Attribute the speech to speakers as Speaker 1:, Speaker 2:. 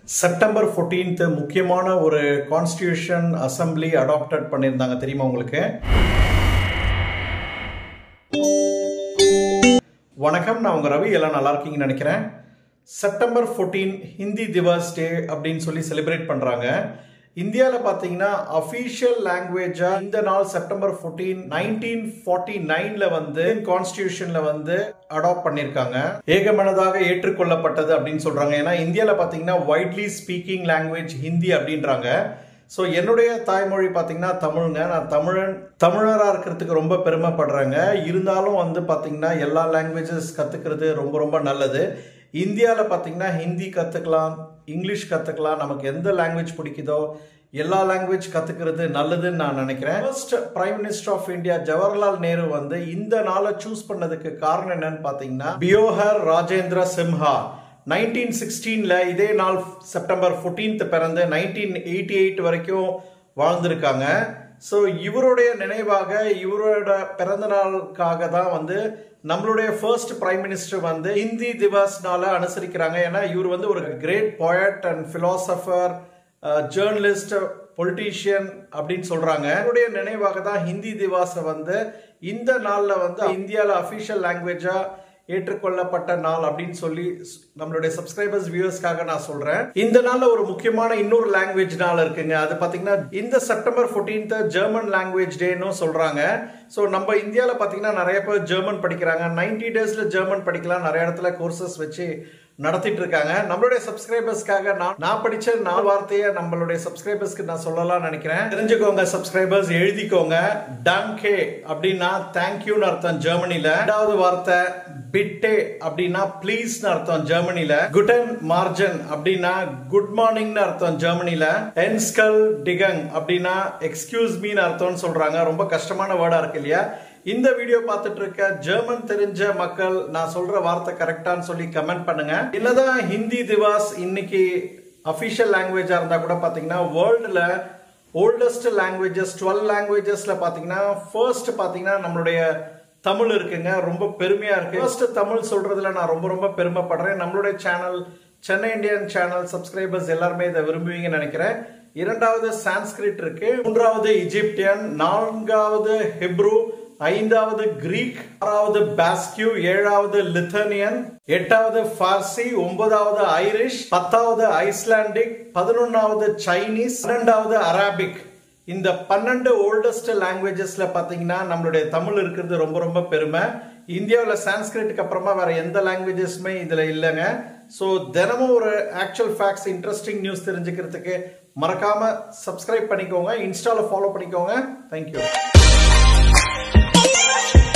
Speaker 1: September 14th முக்கியமான ஒரு constitution assembly adapted பண்ணியிருந்தாங்க தெரியுமா உங்களுக்கு? வணக்கம், நான் உங்க ரவி. எல்லாம் நல்லா இருக்கீங்கன்னு நினைக்கிறேன். செப்டம்பர் 14 ஹிந்தி திவஸ் டே அப்படின்னு சொல்லி செலிப்ரேட் பண்றாங்க. இந்தியாவில் பார்த்தீங்கன்னா அஃபீஷியல் லாங்குவேஜா இந்த நாள் செப்டம்பர் 14 1949ல வந்து கான்ஸ்டிடியூஷன்ல வந்து அடாப்ட் பண்ணியிருக்காங்க. ஏகமனதாக ஏற்றுக்கொள்ளப்பட்டது அப்படின்னு சொல்றாங்க. ஏன்னா இந்தியாவில் பார்த்தீங்கன்னா வைட்லி ஸ்பீக்கிங் லாங்குவேஜ் ஹிந்தி அப்படின்றாங்க. ஸோ என்னுடைய தாய்மொழி பார்த்தீங்கன்னா தமிழுங்க. நான் தமிழராக இருக்கிறதுக்கு ரொம்ப பெருமைப்படுறேங்க. இருந்தாலும் வந்து பார்த்தீங்கன்னா எல்லா லாங்குவேஜஸ் கற்றுக்கிறது ரொம்ப ரொம்ப நல்லது. இந்தியாவில் பார்த்தீங்கன்னா ஹிந்தி கற்றுக்கலாம், இங்கிலீஷ் கற்றுக்கலாம். நமக்கு எந்த லாங்குவேஜ் பிடிக்குதோ எல்லா லாங்குவேஜ் கற்றுக்கிறது நல்லதுன்னு நான் நினைக்கிறேன். First prime minister of India Jawaharlal Nehru வந்து இந்த நாளை சூஸ் பண்ணதுக்கு காரணம் என்னன்னு பார்த்தீங்கன்னா பியோஹர் ராஜேந்திர சிம்ஹா 1916ல இதே நாள் செப்டம்பர் 14th பிறந்து 1988 வரைக்கும் வாழ்ந்திருக்காங்க. ஸோ இவருடைய நினைவாக இவரோட பிறந்த நாளுக்காக தான் வந்து நம்மளுடைய ஃபர்ஸ்ட் பிரைம் மினிஸ்டர் வந்து ஹிந்தி திவஸ்னால அனுசரிக்கிறாங்க. ஏன்னா இவர் வந்து ஒரு great poet and philosopher, journalist, politician அப்படின்னு சொல்றாங்க. இவருடைய நினைவாக தான் ஹிந்தி திவாஸை வந்து இந்த நாளில் வந்து இந்தியாவில் அஃபிஷியல் லாங்குவேஜா ஏற்றுக்கொள்ளப்பட்ட நாள் அப்படின்னு சொல்லி நம்மளுடைய சப்ஸ்கிரைபர்ஸ் வியூவர்ஸ்க்காக நான் சொல்றேன். இந்த நாள்ல ஒரு முக்கியமான இன்னொரு லாங்குவேஜ் நாள் இருக்குங்க. அது பாத்தீங்கன்னா இந்த செப்டம்பர் 14th ஜெர்மன் லாங்குவேஜ் டேன்னு சொல்றாங்க. ஸோ நம்ம இந்தியாவில் பார்த்தீங்கன்னா நிறைய பேர் ஜெர்மன் படிக்கிறாங்க. 90 daysல ஜெர்மன் படிக்கலாம். நிறைய இடத்துல கோர்சஸ் வச்சு நடத்திட்டு இருக்காங்க. நம்மளுடைய சப்ஸ்கிரைபர்ஸ்க்காக நான் படிச்ச 4 வார்த்தையை நம்மளுடைய சப்ஸ்கிரைபர்ஸ்க்கு நான் சொல்லலாம் நினைக்கிறேன். தெரிஞ்சுக்கோங்க சப்ஸ்கிரைபர்ஸ், எழுதிக்கோங்க. டான்கே அப்படின்னா தேங்க்யூன்னு அர்த்தம் ஜெர்மனில. ரெண்டாவது வார்த்தை பிட்டே அப்படின்னா ப்ளீஸ்னு அர்த்தம் ஜெர்மனில. குட்டன் மார்ஜன் அப்படின்னா குட் மார்னிங்னு அர்த்தம் ஜெர்மனில. என்ஸ்கல் டிகங் அப்படின்னா எக்ஸ்கியூஸ் மீன்னு அர்த்தம்னு சொல்றாங்க. ரொம்ப கஷ்டமான வேர்டா இருக்கு இல்லையா? இந்த வீடியோ பார்த்துட்டு இருக்க ஜெர்மன் தெரிஞ்ச மக்கள் நான் சொல்ற வார்த்தை கரெக்டான்னு சொல்லி கமெண்ட் பண்ணுங்க. என்னதான் ஹிந்தி திவாஸ் இன்னைக்கு அபிஷியல் லாங்குவேஜா இருந்தா கூட பாத்தீங்கன்னா வேர்ல்டுல ஓல்டஸ்ட் லாங்குவேஜஸ் 12 லாங்குவேஜஸ்ல பாத்தீங்கன்னா ஃபர்ஸ்ட் பாத்தீங்கன்னா நம்மளுடைய தமிழ் இருக்குங்க. ரொம்ப பெருமையா இருக்கு. ஃபர்ஸ்ட் தமிழ் சொல்றதுல நான் ரொம்ப ரொம்ப பெருமைப்படுறேன். நம்மளுடைய channel Chennai Indian channel subscribers எல்லாருமே இதை விரும்புவீங்கன்னு நினைக்கிறேன். இரண்டாவது சான்ஸ்கிரிட் இருக்கு, மூன்றாவது இஜிப்தியன், நான்காவது ஹிப்ரு, ஐந்தாவது கிரீக், ஆறாவது பாஸ்கியூ, ஏழாவது லித்தனியன், எட்டாவது பார்சி, 9வது ஐரிஷ், 10வது ஐஸ்லாண்டிக், 11வது சைனீஸ், 12வது அரபிக். இந்த 12 ஓல்டஸ்ட் லாங்குவேஜஸ்ல பாத்தீங்கன்னா நம்மளுடைய தமிழ் இருக்கிறது ரொம்ப ரொம்ப பெருமை. இந்தியாவில் சான்ஸ்கிரிட்டுக்கு அப்புறமா வேற எந்த லாங்குவேஜஸ்மே இதுல இல்லைங்க. ஸோ தினமும் ஒரு ஆக்சுவல் ஃபேக்ட்ஸ், இன்ட்ரெஸ்டிங் நியூஸ் தெரிஞ்சுக்கிறதுக்கு மறக்காம சப்ஸ்கிரைப் பண்ணிக்கோங்க, இன்ஸ்டால ஃபாலோ பண்ணிக்கோங்க. தேங்க்யூ.